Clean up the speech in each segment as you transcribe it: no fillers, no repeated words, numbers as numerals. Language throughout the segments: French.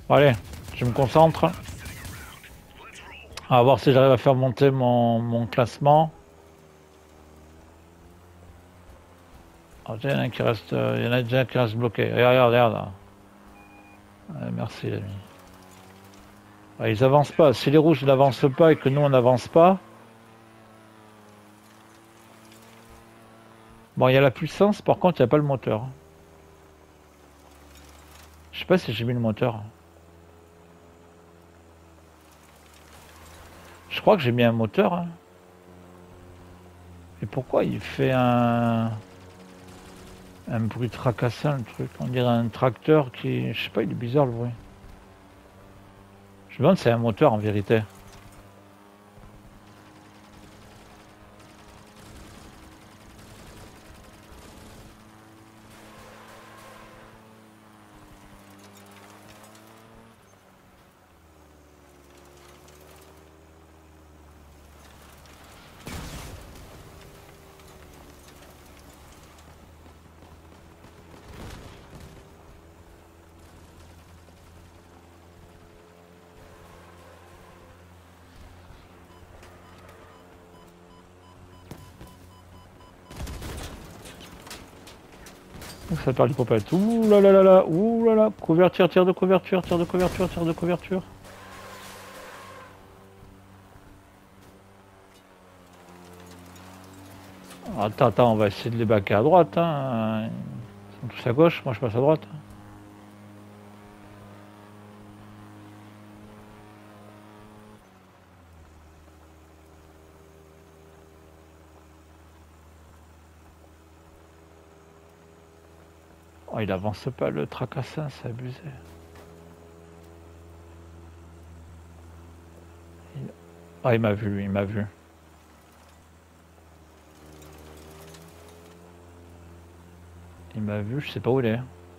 Bon, allez, je me concentre. On va voir si j'arrive à faire monter mon classement. Alors, il y en a un qui reste, il y en a déjà un qui reste bloqué. Regarde, regarde, regarde. Merci l'ami. Ah, ils avancent pas. Si les rouges n'avancent pas et que nous on n'avance pas. Bon, il y a la puissance, par contre, il n'y a pas le moteur. Je sais pas si j'ai mis le moteur. Je crois que j'ai mis un moteur. Hein. Et pourquoi il fait un bruit tracassant, le truc? On dirait un tracteur qui... Je sais pas, il est bizarre le bruit. Je me demande si c'est un moteur en vérité. Ça perd l'hypopète. Ouh là là là là, ouh là là. Couverture, tir de couverture, tir de couverture, tir de couverture. Attends, attends, on va essayer de les baquer à droite. Hein. Ils sont tous à gauche, moi je passe à droite. Oh, il avance pas le tracassin, c'est abusé. Ah, il m'a vu, il m'a vu. Il m'a vu, je sais pas où il est.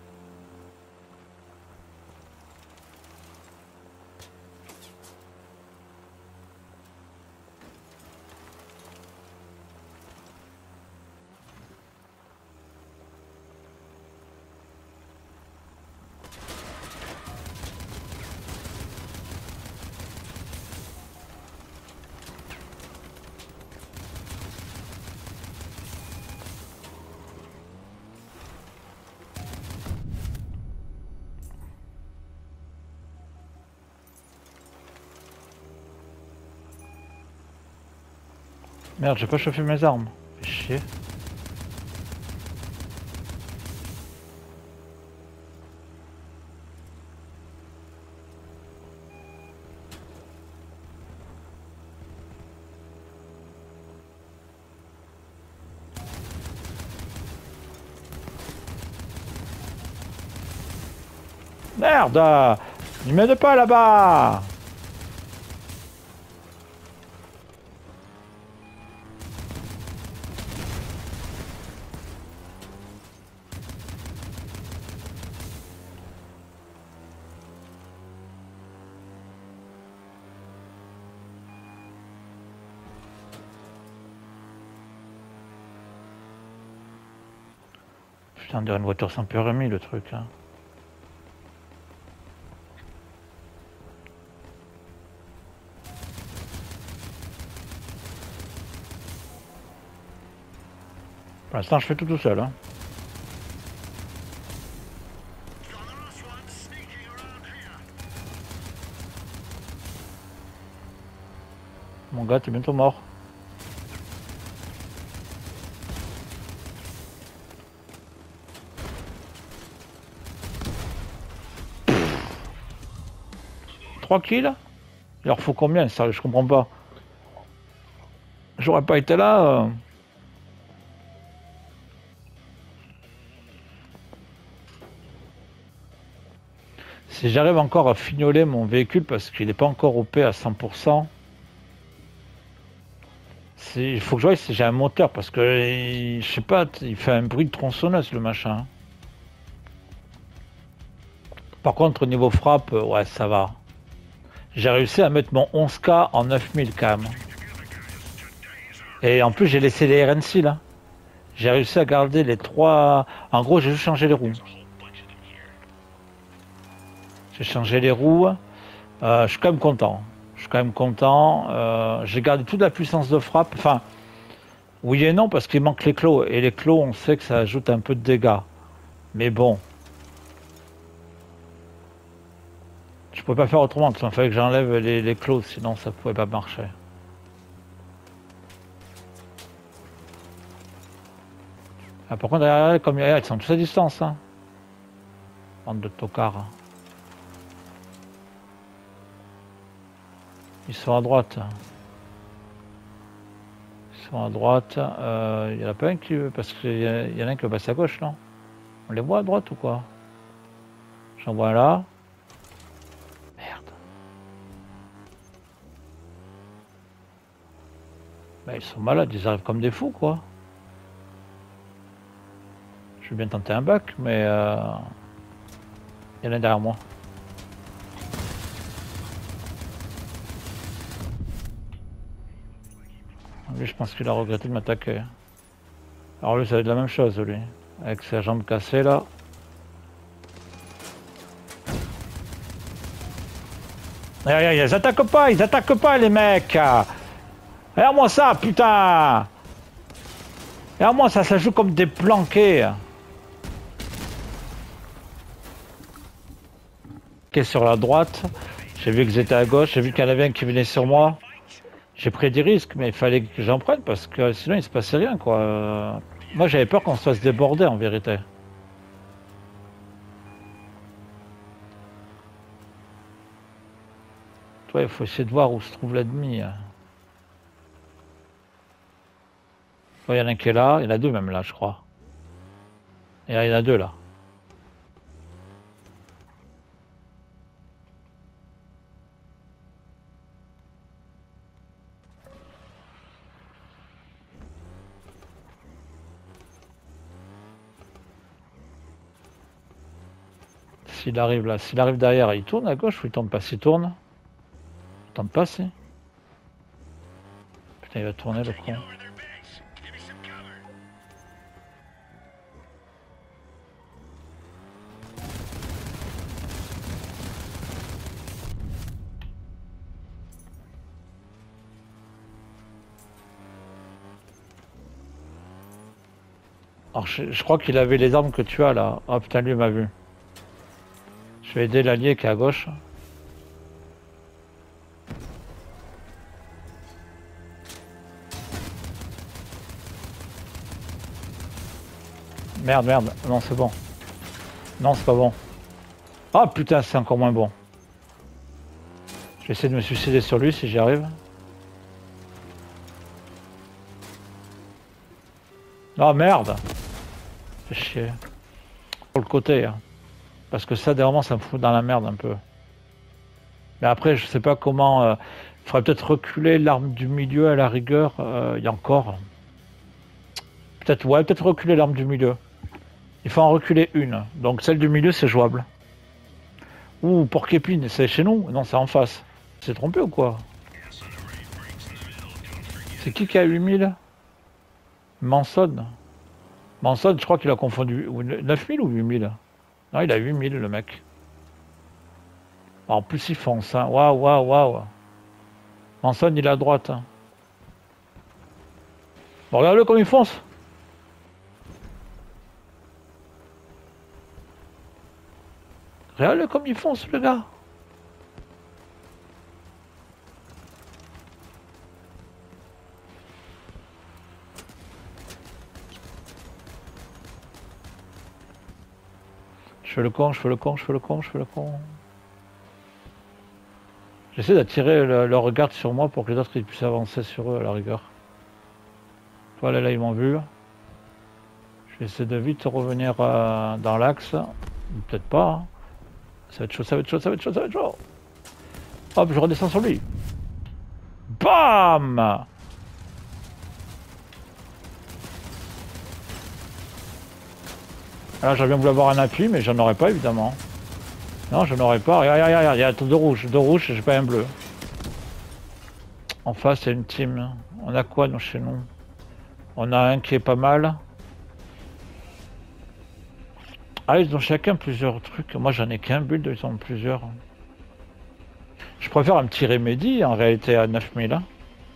Merde, j'ai pas chauffé mes armes. Fais chier. Merde! Il m'aide pas là-bas! Putain, on dirait une voiture sans permis le truc. Hein. Pour l'instant, je fais tout seul. Hein. Mon gars, t'es bientôt mort. Trois kills? Il leur faut combien? Sérieux, je comprends pas. J'aurais pas été là. Si j'arrive encore à fignoler mon véhicule parce qu'il n'est pas encore OP à 100%, il faut que je voie si j'ai un moteur parce que je sais pas, il fait un bruit de tronçonneuse le machin. Par contre au niveau frappe, ouais ça va. J'ai réussi à mettre mon 11K en 9000 quand même. Et en plus j'ai laissé les RNC là. J'ai réussi à garder les trois. En gros j'ai juste changé les roues. J'ai changé les roues. Je suis quand même content. Je suis quand même content. J'ai gardé toute la puissance de frappe. Enfin, oui et non, parce qu'il manque les clos. Et les clos, on sait que ça ajoute un peu de dégâts. Mais bon. Je pouvais pas faire autrement. Il fallait que j'enlève les clos, sinon ça pouvait pas marcher. Ah, par contre, derrière, comme ils sont tous à distance. Hein. Bande de tocards. Ils sont à droite. Ils sont à droite. Il y en a pas un qui veut. Parce qu'il y en a un qui veut passer à gauche, non? On les voit à droite ou quoi? J'en vois là. Merde. Ben, ils sont malades, ils arrivent comme des fous, quoi. Je vais bien tenter un bac, mais il y en a derrière moi. Lui, je pense qu'il a regretté de m'attaquer. Alors lui, ça va être la même chose, lui. Avec sa jambe cassée, là. Ils attaquent pas, les mecs. Regarde-moi ça, putain. Regarde-moi ça, ça joue comme des planqués. Ok, sur la droite. J'ai vu qu'ils étaient à gauche, j'ai vu qu'il y en avait un qui venait sur moi. J'ai pris des risques, mais il fallait que j'en prenne parce que sinon il se passait rien, quoi. Moi j'avais peur qu'on se fasse déborder en vérité. Toi, il faut essayer de voir où se trouve l'ennemi. Il y en a un qui est là, il y en a deux même là, je crois. Et là, il y en a deux là. S'il arrive là, s'il arrive derrière, il tourne à gauche ou il tombe pas? S'il tourne, il tombe pas, si. Putain, il va tourner le con. Alors je crois qu'il avait les armes que tu as là. Oh putain, lui m'a vu. Je vais aider l'allié qui est à gauche. Merde, merde. Non, c'est bon. Non, c'est pas bon. Ah putain, c'est encore moins bon. Je vais essayer de me suicider sur lui si j'y arrive. Oh merde. Fais chier. Pour le côté. Hein. Parce que ça, dernièrement, ça me fout dans la merde un peu. Mais après, je sais pas comment... il faudrait peut-être reculer l'arme du milieu à la rigueur. Il y a encore... Peut-être, ouais, peut-être reculer l'arme du milieu. Il faut en reculer une. Donc celle du milieu, c'est jouable. Ouh, Porc-Épine, c'est chez nous? Non, c'est en face. C'est trompé ou quoi? C'est qui a 8000? Manson. Manson, je crois qu'il a confondu 9000 ou 8000? Non, il a 8000 le mec. En plus, il fonce. Hein. Waouh, waouh, waouh. Manson, il est à droite. Hein. Bon, regarde-le comme il fonce. Regarde-le comme il fonce, le gars. Je fais le con, je fais le con, je fais le con, je fais le con. J'essaie d'attirer leur regard sur moi pour que les autres ils puissent avancer sur eux à la rigueur. Voilà, là ils m'ont vu. Je vais essayer de vite revenir dans l'axe. Peut-être pas. Hein. Ça va être chaud, ça va être chaud, ça va être chaud, ça va être chaud. Hop, je redescends sur lui. Bam! Alors j'aurais bien voulu avoir un appui, mais j'en aurais pas évidemment. Non, je n'aurais pas. Regarde, regarde, il y a deux rouges, j'ai pas un bleu. En face, il y a une team. On a quoi nous, chez nous? On a un qui est pas mal. Ah, ils ont chacun plusieurs trucs. Moi, j'en ai qu'un build, ils en ont plusieurs. Je préfère un petit Remedy, en réalité, à 9000. Hein.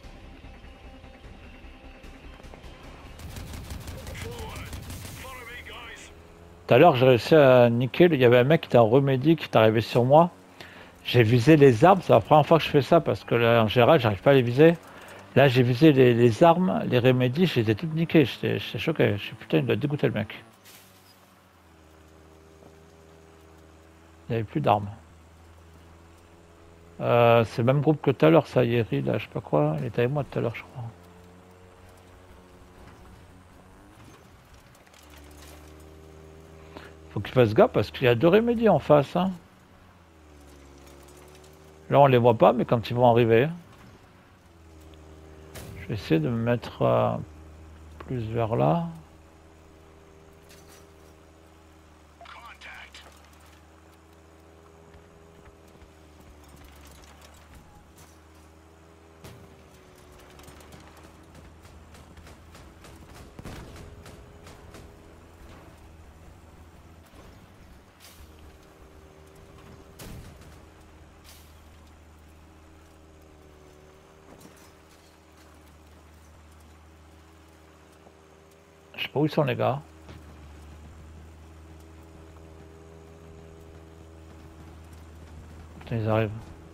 Tout à l'heure, j'ai réussi à niquer. Il y avait un mec qui était en Remedy qui est arrivé sur moi. J'ai visé les arbres. C'est la première fois que je fais ça parce que là, en général, j'arrive pas à les viser. Là, j'ai visé les armes, les Remedy. Je les ai toutes niquées. J'étais choqué. Je suis putain, il doit dégoûter le mec. Il n'y avait plus d'armes. C'est le même groupe que tout à l'heure, ça, Yeri, là, je sais pas quoi. Il était avec moi tout à l'heure, je crois. Faut qu'il fasse gaffe parce qu'il y a deux Remedy en face. Hein. Là, on les voit pas, mais quand ils vont arriver. Je vais essayer de me mettre plus vers là. Je sais pas où ils sont les gars. Putain, ils arrivent.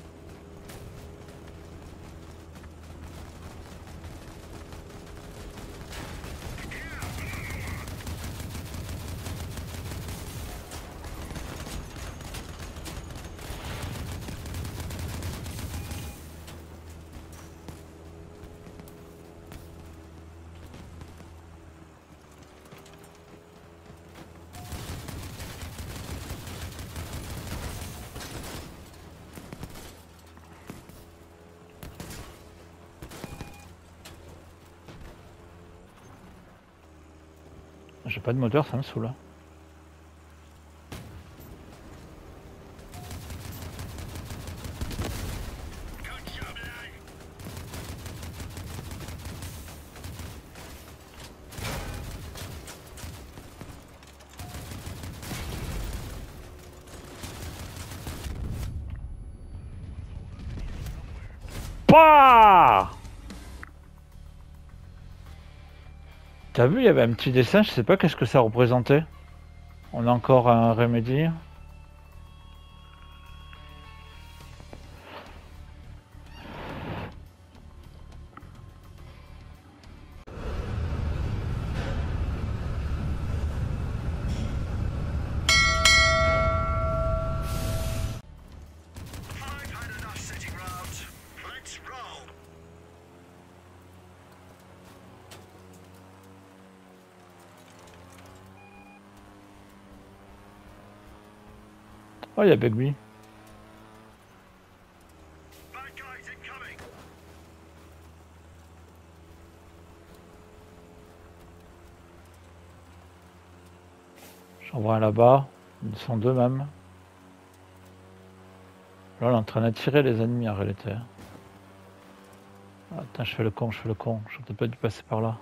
J'ai pas de moteur, ça me saoule. Pouah! T'as vu, il y avait un petit dessin, je sais pas qu'est-ce que ça représentait. On a encore un Remedy. Oh, il y a Begby. J'en vois un là-bas. Ils sont deux même. Là, on est en train d'attirer les ennemis en réalité. Ah, attends, je fais le con, je fais le con. J'aurais peut-être pas dû passer par là.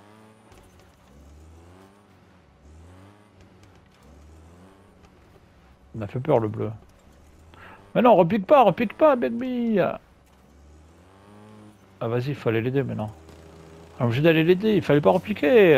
Il m'a fait peur le bleu. Mais non, repique pas, Begby. Ah, vas-y, il faut aller l'aider maintenant. On est obligé d'aller l'aider, il fallait pas repiquer.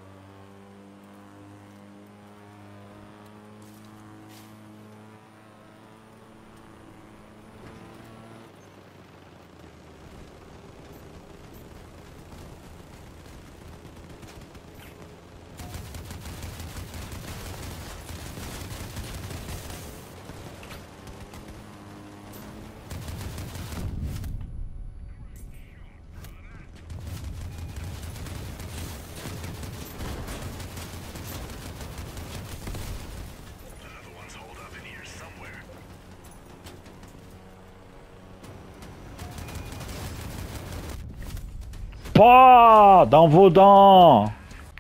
Pas dans vos dents.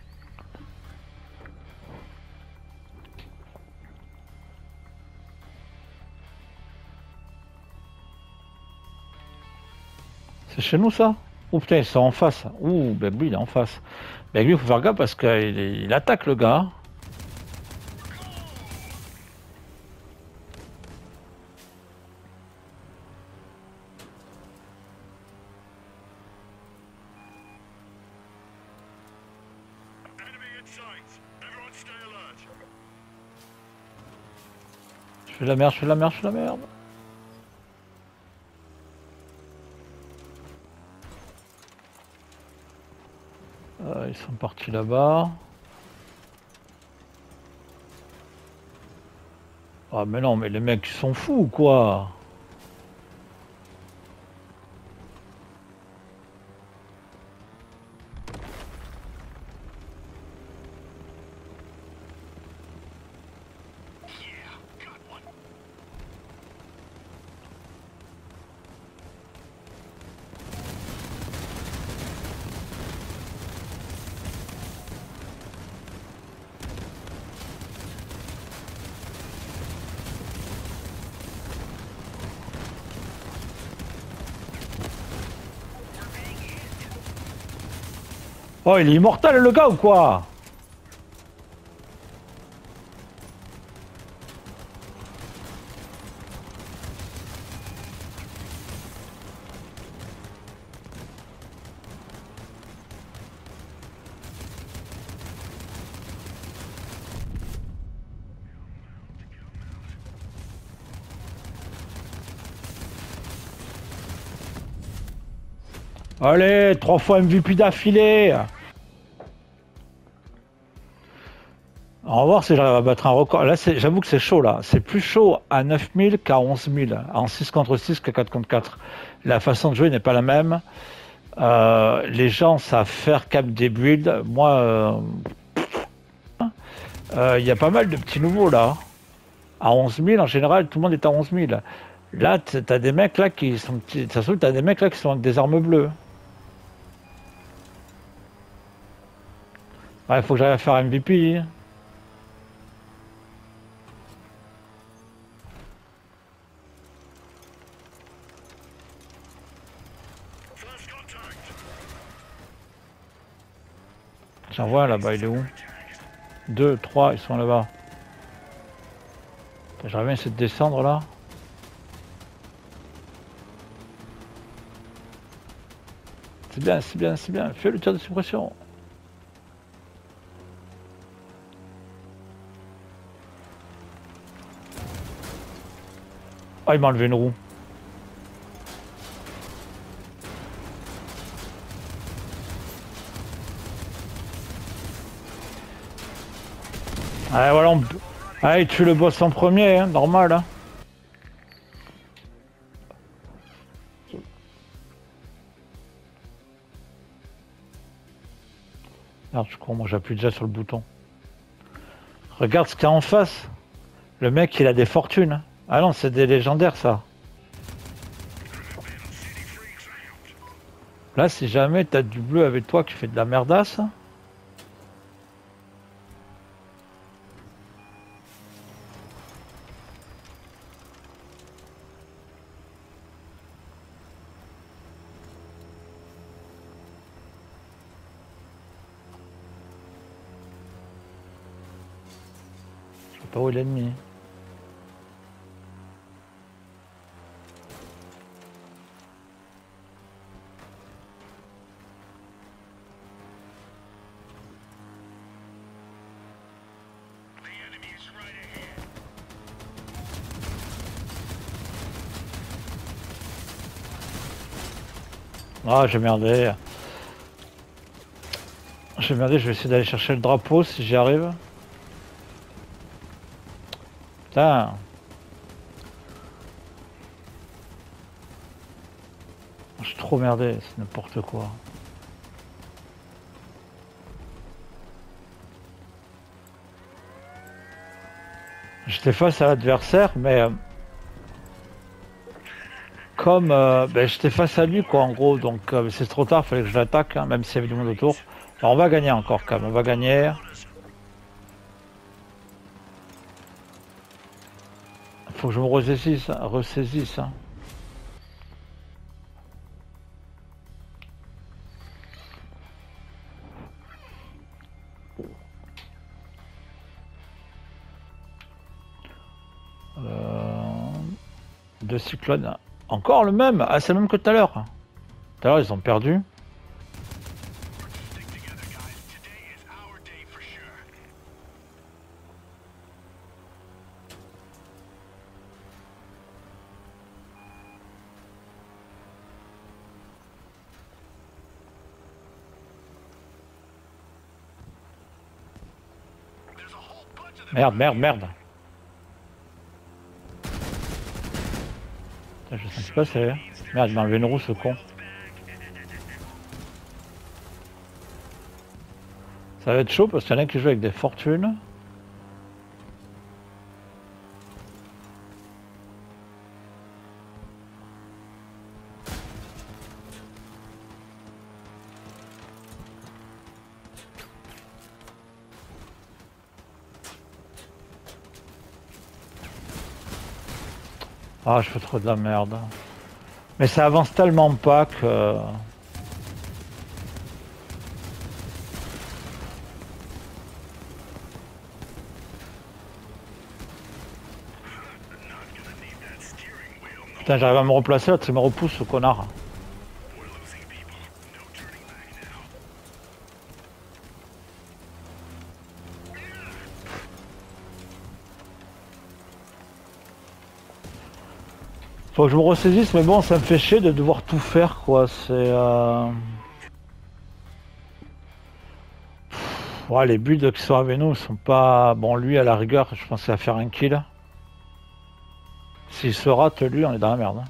C'est chez nous ça? Oh putain, ils sont en face. Ouh, ben lui il est en face. Ben lui il faut faire gaffe parce qu'il attaque le gars. Je fais de la merde, je fais de la merde, je fais de la merde. Ils sont partis là-bas. Ah mais non, mais les mecs ils sont fous ou quoi? Oh, il est immortel le gars ou quoi? Allez, 3 fois MVP d'affilée. On va voir si j'arrive à battre un record. Là, j'avoue que c'est chaud, là. C'est plus chaud à 9000 qu'à 11000. En 6 contre 6 qu'à 4 contre 4. La façon de jouer n'est pas la même. Les gens savent faire cap des builds. Moi, il y a pas mal de petits nouveaux, là. À 11000, en général, tout le monde est à 11000. Là, t'as des mecs, là, qui sont... Ça se trouve, t'as des mecs, là, qui sont avec des armes bleues. Ouais, il faut que j'arrive à faire MVP. J'en vois là-bas, il est où? 2, 3, ils sont là-bas. J'aimerais bien essayer de descendre là. C'est bien, c'est bien, c'est bien. Fais le tir de suppression. Oh, il m'a enlevé une roue. Allez, voilà, allez, tue le boss en premier, hein, normal. Hein. Merde, je crois, moi j'appuie déjà sur le bouton. Regarde ce qu'il y a en face. Le mec, il a des fortunes. Ah non, c'est des légendaires, ça. Là, si jamais t'as du bleu avec toi qui fait de la merdasse... Je sais pas où est l'ennemi. Ah, j'ai merdé. J'ai merdé, je vais essayer d'aller chercher le drapeau si j'y arrive. Putain. Je suis trop merdé, c'est n'importe quoi. J'étais face à l'adversaire, mais... comme ben, j'étais face à lui quoi en gros, donc c'est trop tard, fallait que je l'attaque, hein, même s'il y avait du monde autour. Alors on va gagner encore quand même, on va gagner. Faut que je me ressaisisse. Hein. Deux cyclones. Encore le même. Ah, c'est le même que tout à l'heure. Tout à l'heure ils ont perdu. Merde, merde, merde. Putain, je sais ce qui se passe. Merde, il m'a enlevé une roue, ce con. Ça va être chaud parce qu'il y en a qui jouent avec des fortunes. Ah, je fais trop de la merde. Mais ça avance tellement pas que... Putain, j'arrive à me replacer là, tu me repousses, ce connard. Faut que je me ressaisisse, mais bon, ça me fait chier de devoir tout faire, quoi. C'est... Ouais, les builds qui sont avec nous sont pas... Bon, lui, à la rigueur, je pensais à faire un kill. S'il se rate, lui, on est dans la merde. Hein.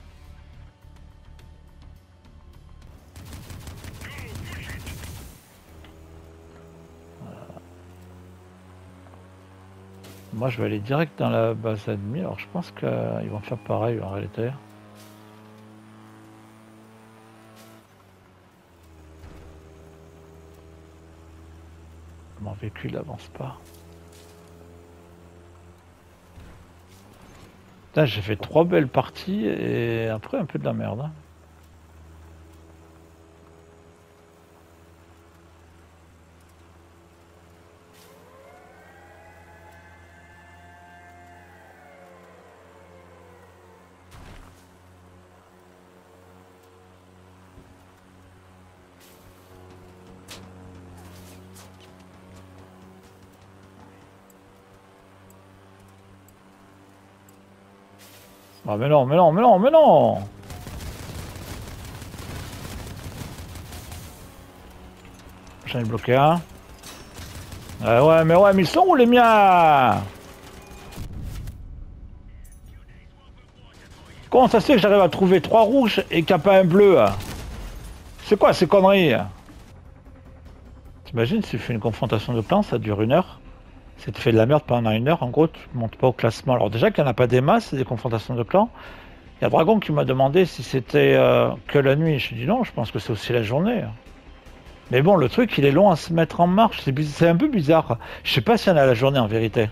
Moi, je vais aller direct dans la base ennemie. Alors, je pense qu'ils vont faire pareil, en réalité. Mon véhicule n'avance pas. Putain, j'ai fait 3 belles parties et après un peu de la merde. Hein. Ah mais non, mais non, mais non, mais non! J'en ai bloqué un. Ouais, mais ils sont où les miens? Comment ça se fait que j'arrive à trouver 3 rouges et qu'il n'y a pas un bleu? C'est quoi ces conneries? T'imagines si tu fais une confrontation de clans, ça dure 1 heure? C'est tu fais de la merde pendant 1 heure, en gros tu montes pas au classement. Alors déjà qu'il n'y en a pas des masses, c'est des confrontations de clans. Il y a Dragon qui m'a demandé si c'était que la nuit. Je lui ai dit non, je pense que c'est aussi la journée. Mais bon, le truc, il est long à se mettre en marche. C'est un peu bizarre. Je sais pas s'il y en a la journée en vérité.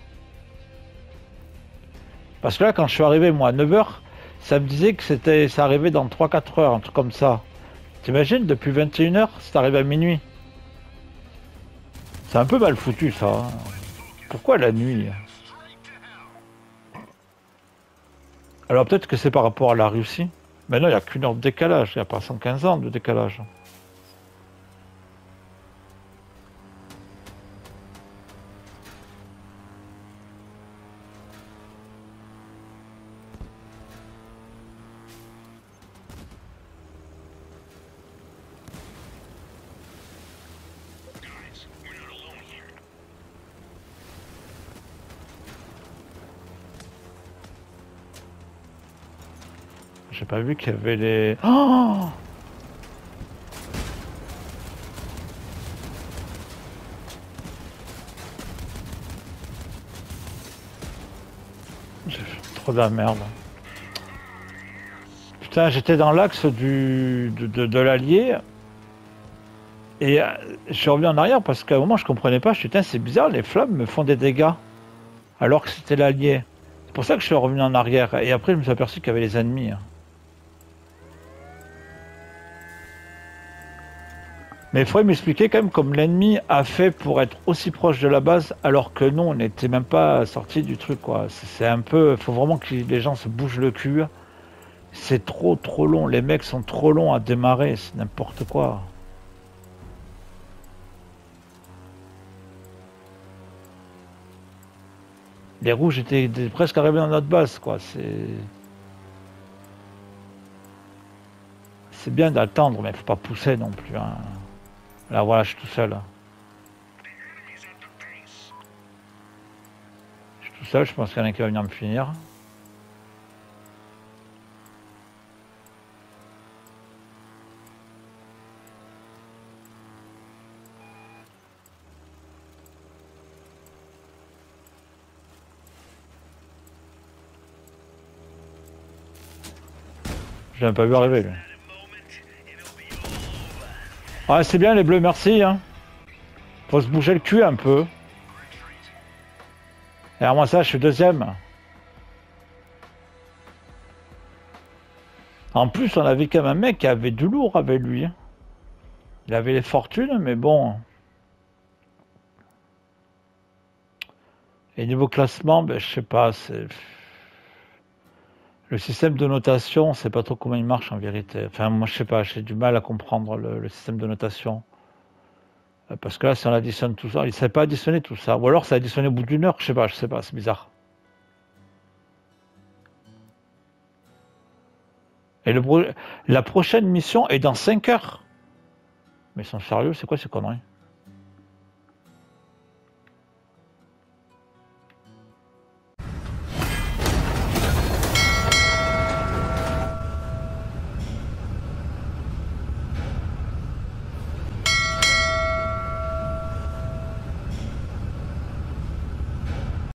Parce que là, quand je suis arrivé, moi, à 9 h, ça me disait que ça arrivait dans 3-4 heures, un truc comme ça. T'imagines, depuis 21 h, c'est arrivé à minuit. C'est un peu mal foutu, ça. Hein. Pourquoi la nuit? Alors peut-être que c'est par rapport à la Russie. Mais non, il n'y a qu'une heure de décalage. Il n'y a pas 115 ans de décalage. J'ai pas vu qu'il y avait les... Oh! J'ai fait trop de la merde. Putain, j'étais dans l'axe de l'Allier. Et je suis revenu en arrière parce qu'à un moment je comprenais pas. Je suis dit, c'est bizarre, les flammes me font des dégâts. Alors que c'était l'Allier. C'est pour ça que je suis revenu en arrière. Et après je me suis aperçu qu'il y avait les ennemis. Mais il faudrait m'expliquer quand même comme l'ennemi a fait pour être aussi proche de la base alors que nous on n'était même pas sorti du truc quoi. C'est un peu... Il faut vraiment que les gens se bougent le cul. C'est trop long. Les mecs sont trop longs à démarrer. C'est n'importe quoi. Les rouges étaient presque arrivés dans notre base quoi. C'est bien d'attendre mais il faut pas pousser non plus. Hein. Là voilà, je suis tout seul. tout seul, je pense qu'il y en a qui va venir me finir. Je l'ai même pas vu arriver lui. Ouais, c'est bien les bleus, merci. Hein. Faut se bouger le cul un peu. Et alors moi ça, je suis deuxième. En plus, on avait quand même un mec qui avait du lourd avec lui. Il avait les fortunes, mais bon. Et niveau classement, ben, je sais pas, c'est... Le système de notation, on sait pas trop comment il marche en vérité. Enfin, moi, je sais pas, j'ai du mal à comprendre le système de notation. Parce que là, si on additionne tout ça, il ne savait pas additionner tout ça. Ou alors, ça a additionné au bout d'une heure, je sais pas, c'est bizarre. Et la prochaine mission est dans 5 heures. Mais ils sont sérieux, c'est quoi ces conneries?